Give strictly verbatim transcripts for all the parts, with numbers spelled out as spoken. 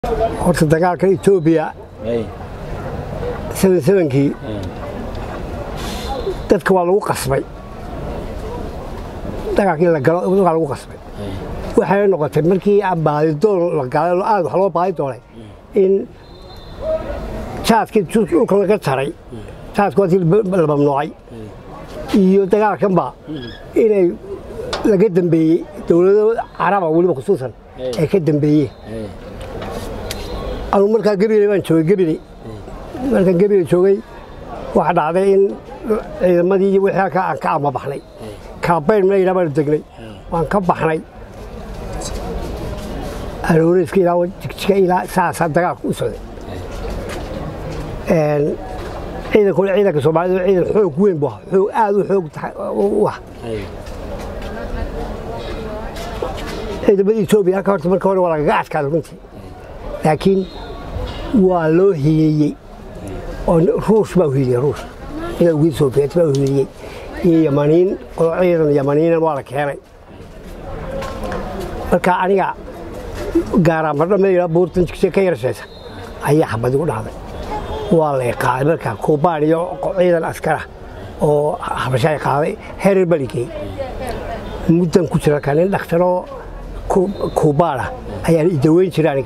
horta dagaalka Ethiopia ay seven-kii dadka waa lagu qasbay dagaalkii la galo waa lagu qasbay waxay noqotay markii abaadi doon la galo aad wax loo baahi doonay in jaadkii dhulka laga taray jaadku waa la mamnuucay iyo dagaalkan ba inay laga dambeeyay dawladda Carab waliba khusuusan ay ka dambeeyay أنا مركز قبيلة ما نشوي قبيلة مركز قبيلة شوي واحد عادين إذا ما دي وحنا كا كعب ما بحني كابين ما يلعب الدقلي وان كاب بحني الوريس كي لاو تكتك إلى ساعة ساعة دقائق وصل إذا كل عيدك صباح عيد الحوق وين بوه حوق آذو حوق واه إذا بدي توبي هكذا مركز ولا قاعد كذا كنتي لكن والله هي روس ما هي روس إذا وين سوفيت ما هي هي يمانين أيضا يمانين ولا كهري الكائنية قارا مرة ما يلعبون تنشك كير شيء هي حبض يقول هذا والله قاعد مركا كوباني أيضا عسكرة أو حبشاي قاعد هير البلكي مدن كتير كانوا دكتورو كوبالا هي يدوين شرانيك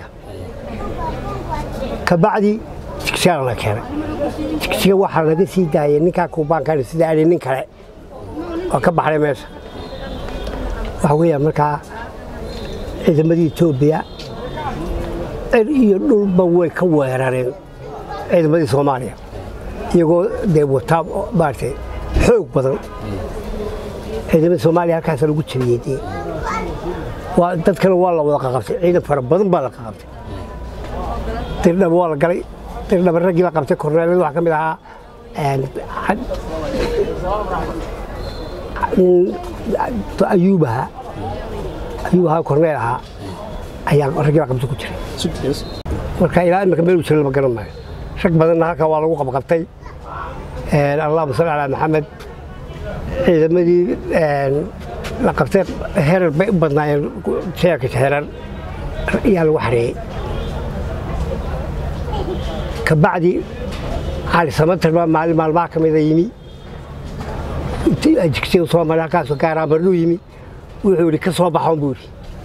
كبعدي تكسر لك هنا تكسر واحد هذا سيدا نكا كوبان كان سيدا نكا وكبحر ماس وهوية مركا إذا مدي توبيا يقول بوي كويرارين إذا مدي صوماليا يقول ديبو تاب بارتي حوق بدل إذا مدي صوماليا كاسر قلت ليدي وتذكر والله وقفت عيد فرب بدل بالك قفت ترنا بوال قري ترنا بالرجل قبت كورنيل واحد كم لها أيوبها أيوبها كورنيلها أيام الرجل قبت كتير مركا إلى أن كملوا شل مكانهم معي شك بدلنا هكا والله وقف قبتي اللهم صل على محمد إذا مدي لقبت هير بدنا شيء هير يا الوحري كبعدي على سمت مع المال كم إذا يمي تجكسي وصوم على كاس وكارا برلو يمي ويقول كسوة حنبوري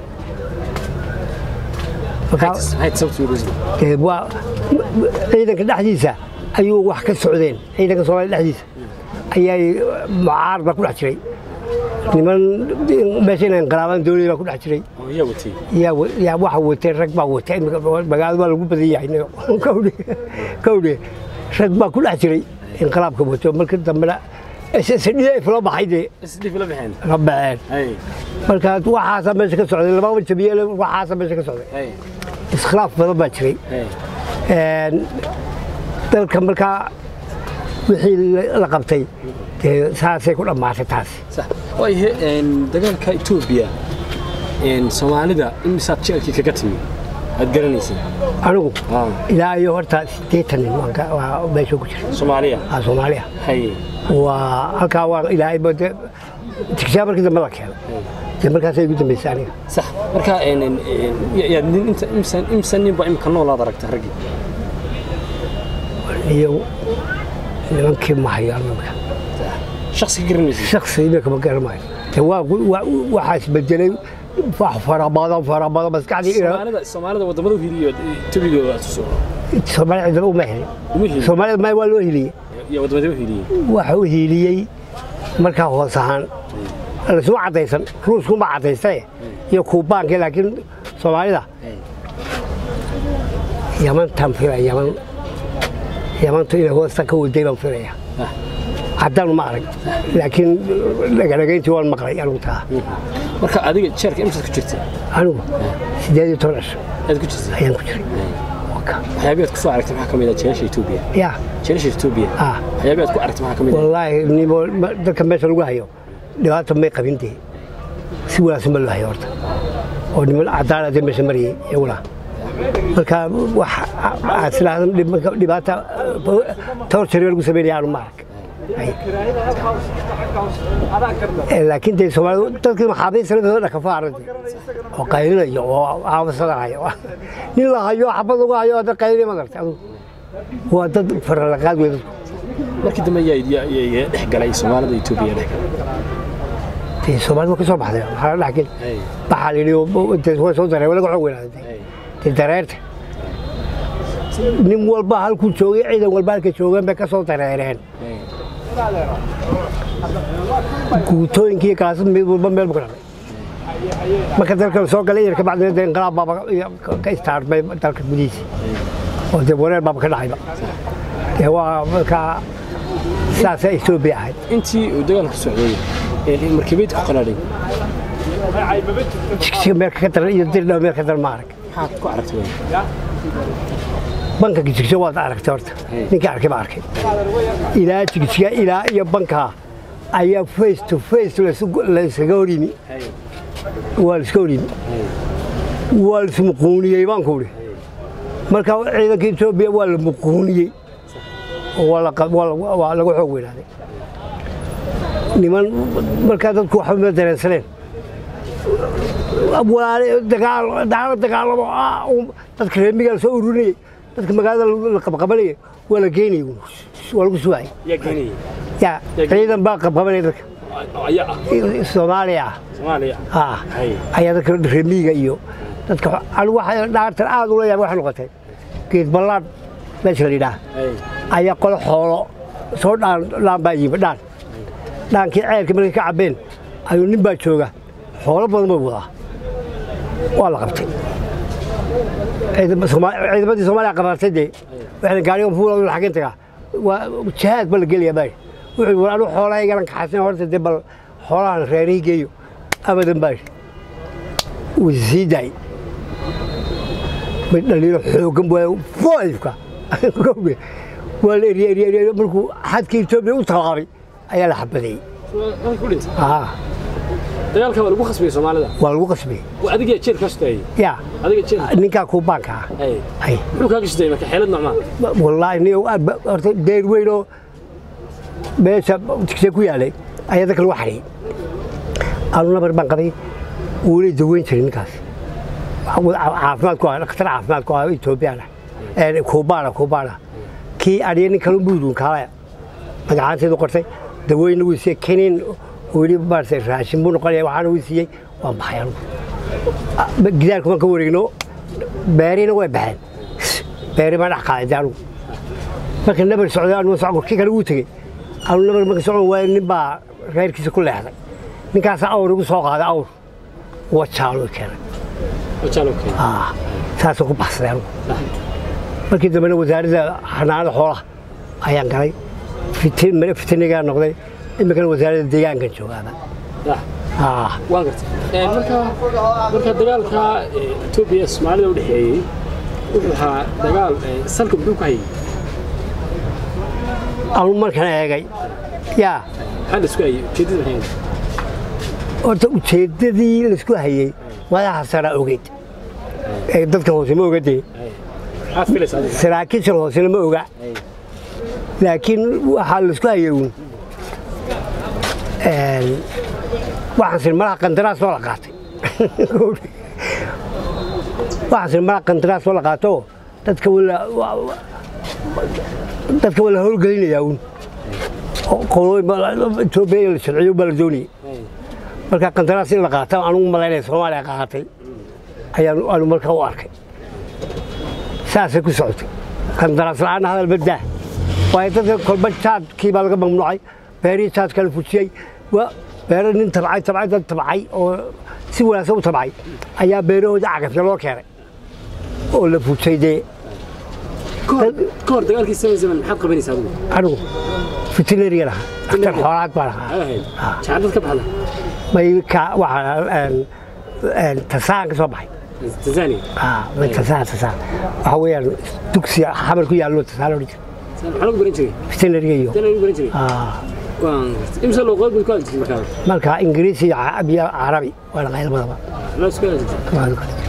هاي تسوي رزق بوا إذا كنا حديثة أيوة واحد السعودين إذا كنا صومال الحديثة أي معارضة كل شيء لمن ماشيين انقلابان دولي كل شيء يا وتي يا يا واحد وتي ركبة وتي بقال ما لقوا بدي يعني كودي كودي ركبة كل شيء انقلاب كبوتو ممكن تملا سنية فلان بحيدي سنية فلان بحين ربعين أي مركز واحد حسب ماشي كسر اللي ما هو تبيه واحد حسب ماشي كسر أي إسخلاف فلان بشري أي تلك مركز وحي لقبتي ساسي كل ما تتاسي صح ويه إن دجال كإثيوبيا إن سوماليدا إن مسات شيء كي كتمي هتقرنيسي أنا آه إلى يهورتا تيتني وانك وبيشو كتير سوماليا آه سوماليا هاي وهالكا إلى يبود تكشابر كذا ملك هذا تمركز يقول بيساني صح مركا إن يعني أنت إنسان إنسان يبغى يمكن ولا درجة هرجي يو يمكن ما هي شخص يقرنيسي شخص يبيك مقر معي هو وحاسب الجلي فحفر بعض فحفر بعض بس قاعد الصومالية الصومالية وضمنوا هيلي تبي تسوق الصومالية عندهم مهلي الصومالية ما يولوا هيلي يا وضمنوا هيلي وحو هيلي مركا هو صحن السوق عطيسن روسكم ما عطيسه يكوبان كده لكن الصومالية يمن تنفير يمن يمن تيجي هو سكوا الدين فيها حتى ما أعرف لكن لقيت هو المقري أنا وتاه. مركا أديك شركة إمتى كشرتي؟ أنا سيدي تونس. أديك كشرتي؟ أيام كشري. حيابيت كسو عرفت معك كمية تشينش إثيوبيا. يا. تشينش إثيوبيا. آه. حيابيت كو عرفت معك كمية. والله إني بقول ده كم بيت الوجه يو. لهذا ما يقبلني. سوى اسم الله يورد. وني من عدالة دي مش مري يولا. مركا وح أصلا لما لما تا تورشري يقول سبيل يا معك. أي. laakiin dee Soomaalidu dadkii maxaabiista labadooda ka faaray oo qaylinayo oo aawasanayo nin la hayo xabad uga hayo dad qaylin ma gartay waa dad faraqaad weyn markii dambe yaa yaa dhex galay Soomaalida Itoobiya dhex galay Soomaalidu ka soo baxday waxa la xigay baxal iyo inta soo daray wala xog weynaaday dareerta nin walba halku joogay ciidan walba halka joogan bay ka soo dareereen guutooyinkii kaas mid walba meel bukan marka dalka soo galay ka bacdina inqalaab baba ka istaarmay dalka gudihiisa oo dee wareer baba ka dhacayba ee waa marka saasa Itoobiya ahayd intii uu dagaalku socday ee markibayd ku qaladay si meel ka daran iyo dirna meel ka daran maarag maxaad ku aragtay banka jigjiga waa aragtay horta ninka arkay baa arkay ilaa jigjiga ilaa iyo banka ayaa face to face la isaga horimi waa la iska horimi waa la muquuniyay baan ku yiri marka ciidanka Itoobiya waa la muquuniyay wala waa lagu xoog weynaaday niman marka dadku waxa ma dareensaneen abwaale dagaal dagaal dagaalamo dadka reemiga soo ururiyay dadka magaalada la qabqabanay wala geenay wala ku suway ya geenay ya ciidan baa qabqabanay dadka ayaa Soomaaliya Soomaaliya ah ayaa dadka reemiga iyo dadka aan waxa dhaartan aad u leeyahay wax noqotay geed balaad meesha la yiraahdo ayaa qol xoolo soo dhaan laan baa yimid dhaan dhaankii ceelka markay ka cabeen ayuu nin baa jooga xoolo badan buu wadaa waa la qabtay ciidamadii Soomaaliya qabatay dee waxaan gaariga fuul oo xagin taga waa jihaad bal geliya bay wuxuu walaalo xoolaha garan ka xasan horta dee bal xoolahan reeriga geeyo abadan bay wasiiday mid dhaliilo xoogan buu fooyifka wala eri eri markuu xadkii Itoobiya u talaabay ayaa la xabaday ah dagaalka waa lagu qasbay Soomaalida waa lagu qasbay waa adiga jeer kastay ya adiga jeer ninka ku banka ay ay wuxuu ka gashay marka xeelad nocma wallahi ni horta deer weyno meesha tigse ku yaalay ayaa dadka lagu xariy aanu nabar baan qabay wuu daweyn jiray ninkaas caafimaad ku ah dhakhtar caafimaad ku ah Itoobiya ee Kubaana Kubaana kii ariyay kala buudun kala magacaanteedu qortay daweyn uu si keenin wali baartay raashin buu noqonay waxaan uu siiyay waa baxay gidaar kuma ka wareegno beerina way baxeen beeri ma dhaqaadaan marka nabar socdaan uu socod kii kale uu tagay aanu nabar marka socon waa nin baa reerkiisa ku leexday ninkaas awr ugu soo qaaday awr wajaalo keenay wajaalo keenay ah taas ku baxsay markii dambe wasaaradda xanaanada xoolaha ayaan galay fitin mara fitiniga noqday imika wasaaradda deegaanka joogaaba ah waan gartay ee marka marka dagaalka Itoobiya Soomaalida u dhaxeeyay wuxuu ahaa dagaal salka buu ka hayay aanu markan eegay ya hada isku hayay jeedada hayay horta ujeedadii la isku hayay madaxa sara ogeyd ee dadka hoose ma ogaday saraakiisha hoose ma oga laakiin waxa la isku hayay een waxaan si mara qandaraas soo la qaatay waxaan si mara qandaraas soo la qaato dadka wala dadka wala howlgelinaya uun qolooy Itoobiya la sharciyo baldooni marka qandaraas in la qaato anigu malaynay Soomaaliya qaatay ayaan aanu markaa u arkay saasay ku socotay qandaraas la'aan hadal badda way dadka kolba jaadkii baa laga mamnuucay beeri jaad kala fujiyay waa beero nin tabcay tabcay dad tabcay oo si wanaagsan u tabcay ayaa beerahooda cagafta loo keenay oo la fujiyay dee كور دقالك السنة زمن محط قبني سادو. أنا فتنري لها. أكثر حوارات بارها. شعبت كبحنا. ما يك واحد التسانق صباحي. تزاني. آه من تسانق تسانق. هو يعني تكسي حمل كوي على التسانق. حلو برينشري. فتنري يو. فتنري برينشري. آه. وان. إمسال لغات بالكواليتي مكان. مالك إنجليزي عربي عربي ولا غير ما. لا سكوت.